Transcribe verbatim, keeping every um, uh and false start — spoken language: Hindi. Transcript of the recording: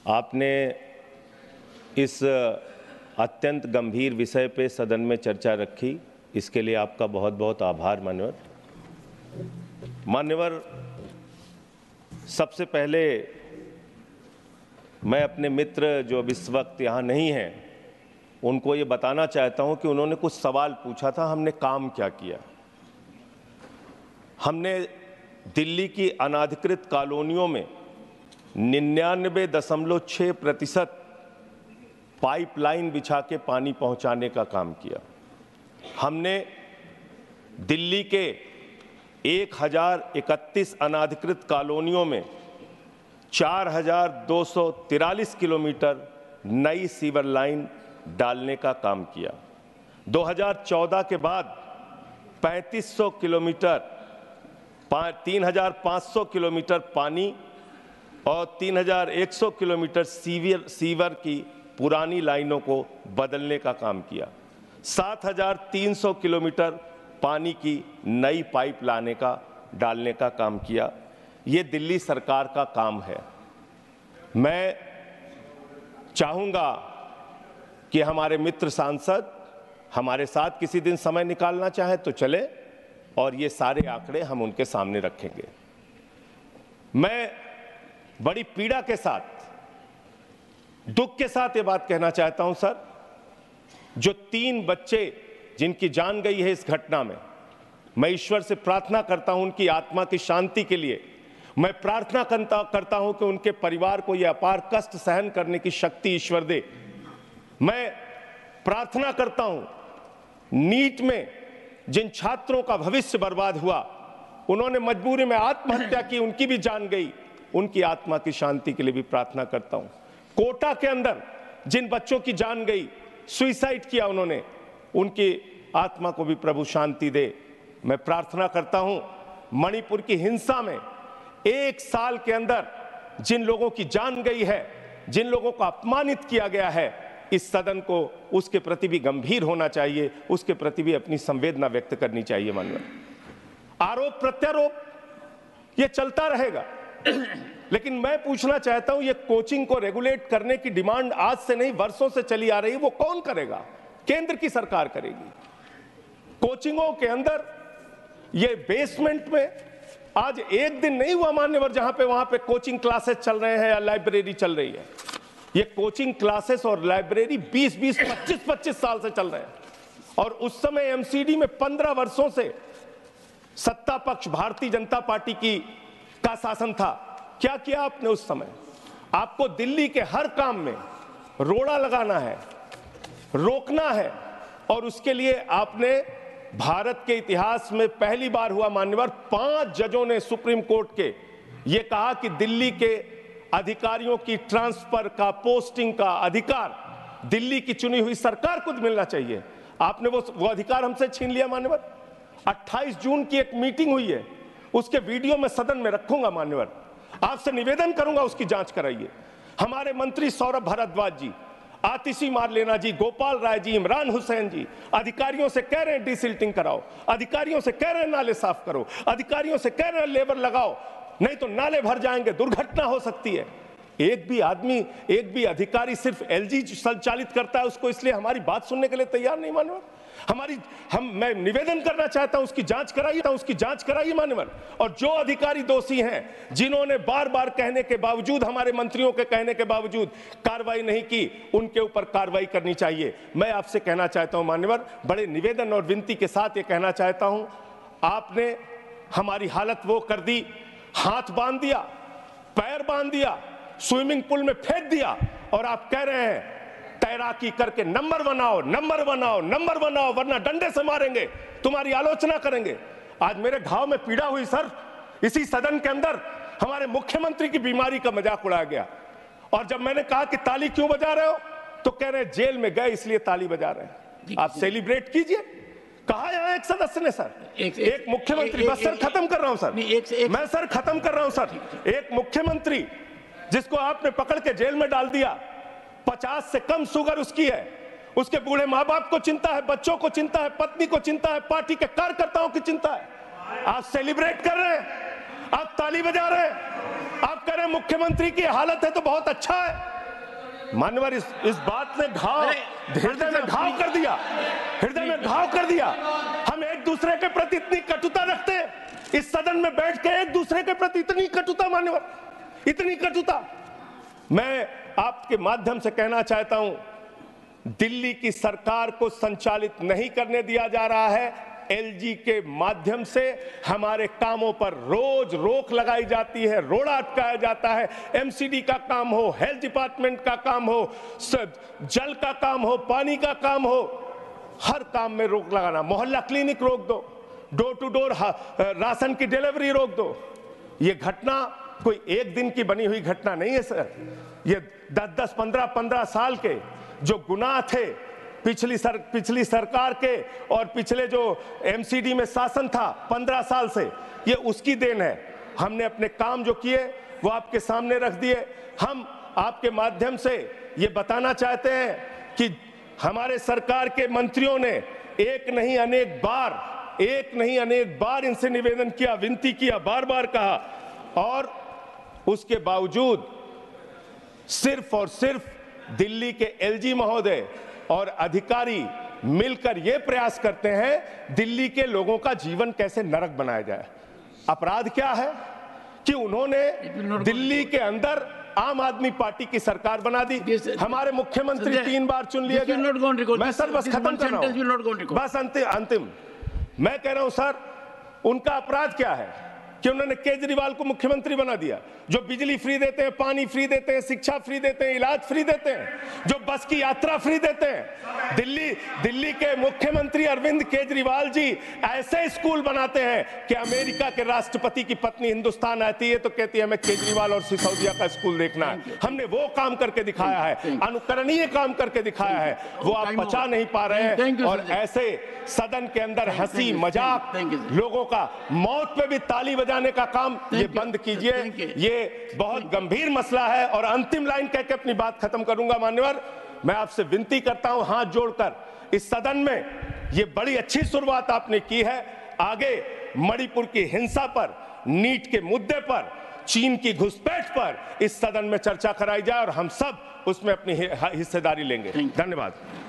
आपने इस अत्यंत गंभीर विषय पे सदन में चर्चा रखी, इसके लिए आपका बहुत बहुत आभार मान्यवर। मान्यवर, सबसे पहले मैं अपने मित्र जो अब इस वक्त यहाँ नहीं हैं उनको ये बताना चाहता हूँ कि उन्होंने कुछ सवाल पूछा था, हमने काम क्या किया। हमने दिल्ली की अनाधिकृत कॉलोनियों में निन्यानवे दशमलव छः प्रतिशत पाइपलाइन बिछा के पानी पहुंचाने का काम किया। हमने दिल्ली के एक हजार इकतीस अनाधिकृत कॉलोनियों में चार हजार दो सौ तिरालीस किलोमीटर नई सीवर लाइन डालने का काम किया। दो हजार चौदह के बाद पैंतीस सौ किलोमीटर तीन हजार पाँच सौ किलोमीटर पानी और तीन हजार एक सौ किलोमीटर सीवर सीवर की पुरानी लाइनों को बदलने का काम किया। सात हजार तीन सौ किलोमीटर पानी की नई पाइप लाने का डालने का काम किया। ये दिल्ली सरकार का काम है। मैं चाहूँगा कि हमारे मित्र सांसद हमारे साथ किसी दिन समय निकालना चाहे तो चले और ये सारे आंकड़े हम उनके सामने रखेंगे। मैं बड़ी पीड़ा के साथ, दुख के साथ ये बात कहना चाहता हूं सर, जो तीन बच्चे जिनकी जान गई है इस घटना में, मैं ईश्वर से प्रार्थना करता हूं उनकी आत्मा की शांति के लिए। मैं प्रार्थना करता करता हूं कि उनके परिवार को यह अपार कष्ट सहन करने की शक्ति ईश्वर दे। मैं प्रार्थना करता हूं नीट में जिन छात्रों का भविष्य बर्बाद हुआ, उन्होंने मजबूरी में आत्महत्या की, उनकी भी जान गई, उनकी आत्मा की शांति के लिए भी प्रार्थना करता हूं। कोटा के अंदर जिन बच्चों की जान गई, सुसाइड किया उन्होंने, उनकी आत्मा को भी प्रभु शांति दे। मैं प्रार्थना करता हूं मणिपुर की हिंसा में एक साल के अंदर जिन लोगों की जान गई है, जिन लोगों को अपमानित किया गया है, इस सदन को उसके प्रति भी गंभीर होना चाहिए, उसके प्रति भी अपनी संवेदना व्यक्त करनी चाहिए। मानव आरोप प्रत्यारोप ये चलता रहेगा, लेकिन मैं पूछना चाहता हूं ये कोचिंग को रेगुलेट करने की डिमांड आज से नहीं वर्षों से चली आ रही है, वो कौन करेगा? केंद्र की सरकार करेगी। कोचिंगों के अंदर ये बेसमेंट में आज एक दिन नहीं हुआ मान्यवर जहां पे वहां पे कोचिंग क्लासेस चल रहे हैं या लाइब्रेरी चल रही है। ये कोचिंग क्लासेस और लाइब्रेरी बीस बीस पच्चीस पच्चीस साल से चल रहे हैं और उस समय एमसीडी में पंद्रह वर्षों से सत्ता पक्ष भारतीय जनता पार्टी की का शासन था। क्या किया आपने उस समय? आपको दिल्ली के हर काम में रोड़ा लगाना है, रोकना है, और उसके लिए आपने भारत के इतिहास में पहली बार हुआ मान्यवर, पांच जजों ने सुप्रीम कोर्ट के ये कहा कि दिल्ली के अधिकारियों की ट्रांसफर का, पोस्टिंग का अधिकार दिल्ली की चुनी हुई सरकार को मिलना चाहिए। आपने वो वो अधिकार हमसे छीन लिया मान्यवर। अट्ठाईस जून की एक मीटिंग हुई है, उसके वीडियो में सदन में रखूंगा मान्यवर, आपसे निवेदन करूंगा उसकी जांच कराइए। हमारे मंत्री सौरभ भारद्वाज जी, आतिशी मारलेना जी, गोपाल राय जी, इमरान हुसैन जी अधिकारियों से कह रहे हैं डिसिल्टिंग कराओ, अधिकारियों से कह रहे हैं नाले साफ करो, अधिकारियों से कह रहे हैं लेबर लगाओ, नहीं तो नाले भर जाएंगे, दुर्घटना हो सकती है। एक भी आदमी, एक भी अधिकारी सिर्फ एलजी संचालित करता है उसको, इसलिए हमारी बात सुनने के लिए तैयार नहीं मान्यवर। हमारी हम मैं निवेदन करना चाहता हूं उसकी जांच कराइए, उसकी जांच कराइए मान्यवर। और जो अधिकारी दोषी हैं, जिन्होंने बार बार कहने के बावजूद, हमारे मंत्रियों के कहने के बावजूद कार्रवाई नहीं की, उनके ऊपर कार्रवाई करनी चाहिए। मैं आपसे कहना चाहता हूं मान्यवर, बड़े निवेदन और विनती के साथ ये कहना चाहता हूं, आपने हमारी हालत वो कर दी, हाथ बांध दिया, पैर बांध दिया, स्विमिंग पूल में फेंक दिया और आप कह रहे हैं तैराकी करके नंबर बनाओ, नंबर बनाओ, नंबर बनाओ, वरना डंडे से मारेंगे, तुम्हारी आलोचना करेंगे। आज मेरे घाव में पीड़ा हुई सर, इसी सदन के अंदर हमारे मुख्यमंत्री की बीमारी का मजाक उड़ाया गया, और जब मैंने कहा कि ताली क्यों बजा रहे हो तो कह रहे जेल में गए इसलिए ताली बजा रहे हैं। आप सेलिब्रेट कीजिए। कहा यहां एक सदस्य ने सर, एक, एक, एक मुख्यमंत्री, बस सर खत्म कर रहा हूं सर, एक, एक, मैं सर खत्म कर रहा हूं सर, एक मुख्यमंत्री जिसको आपने पकड़ के जेल में डाल दिया, पचास से कम शुगर उसकी है, उसके बूढ़े माँ बाप को चिंता है, बच्चों को चिंता है, पत्नी को चिंता है, पार्टी के कार्यकर्ताओं की चिंता है। आप सेलिब्रेट कर रहे हैं, आप ताली बजा रहे हैं, आप कह रहे हैं मुख्यमंत्री की हालत है तो बहुत अच्छा है। मान्यवर इस इस बात ने घाव हृदय में घाव कर दिया, हृदय में घाव कर दिया। हम एक दूसरे के प्रति इतनी कटुता रखते हैं, इस सदन में बैठ के एक दूसरे के प्रति इतनी कटुता, मान्यवर इतनी कटुता। मैं आपके माध्यम से कहना चाहता हूं, दिल्ली की सरकार को संचालित नहीं करने दिया जा रहा है। एलजी के माध्यम से हमारे कामों पर रोज रोक लगाई जाती है, रोड़ा अटकाया जाता है। एमसीडी का काम हो, हेल्थ डिपार्टमेंट का काम हो, जल का काम हो, पानी का काम हो, हर काम में रोक लगाना। मोहल्ला क्लिनिक रोक दो, डोर टू डोर राशन की डिलीवरी रोक दो। ये घटना कोई एक दिन की बनी हुई घटना नहीं है सर। ये दस दस पंद्रह पंद्रह साल के जो गुनाह थे पिछली सर पिछली सरकार के और पिछले जो एमसीडी में शासन था पंद्रह साल से, ये उसकी देन है। हमने अपने काम जो किए वो आपके सामने रख दिए। हम आपके माध्यम से ये बताना चाहते हैं कि हमारे सरकार के मंत्रियों ने एक नहीं अनेक बार एक नहीं अनेक बार इनसे निवेदन किया, विनती किया, बार बार कहा, और उसके बावजूद सिर्फ और सिर्फ दिल्ली के एलजी महोदय और अधिकारी मिलकर यह प्रयास करते हैं दिल्ली के लोगों का जीवन कैसे नरक बनाया जाए। अपराध क्या है कि उन्होंने दिल्ली के अंदर आम आदमी पार्टी की सरकार बना दी। हमारे मुख्यमंत्री तीन बार चुन लिए गए। मैं सर बस खत्म कर रहा हूं, बस अंतिम अंतिम मैं कह रहा हूं सर, उनका अपराध क्या है कि उन्होंने केजरीवाल को मुख्यमंत्री बना दिया, जो बिजली फ्री देते हैं, पानी फ्री देते हैं, शिक्षा फ्री देते हैं, इलाज फ्री देते हैं, जो बस की यात्रा फ्री देते हैं। दिल्ली दिल्ली के मुख्यमंत्री अरविंद केजरीवाल जी ऐसे स्कूल बनाते हैं कि अमेरिका के राष्ट्रपति की पत्नी हिंदुस्तान आती है तो कहती है हमें केजरीवाल और सिसोदिया का स्कूल देखना है। हमने वो काम करके दिखाया है, अनुकरणीय काम करके दिखाया है, वो आप पचा नहीं पा रहे हैं। और ऐसे सदन के अंदर हंसी मजाक, लोगों का मौत पे भी ताली जाने का काम ये बंद कीजिए। ये बहुत गंभीर मसला है। और अंतिम लाइन कह के अपनी बात खत्म करूंगा मान्यवर, मैं आपसे विनती करता हूं हाथ जोड़कर, इस सदन में ये बड़ी अच्छी शुरुआत आपने की है, आगे मणिपुर की हिंसा पर, नीट के मुद्दे पर, चीन की घुसपैठ पर इस सदन में चर्चा कराई जाए और हम सब उसमें अपनी हिस्सेदारी लेंगे। धन्यवाद।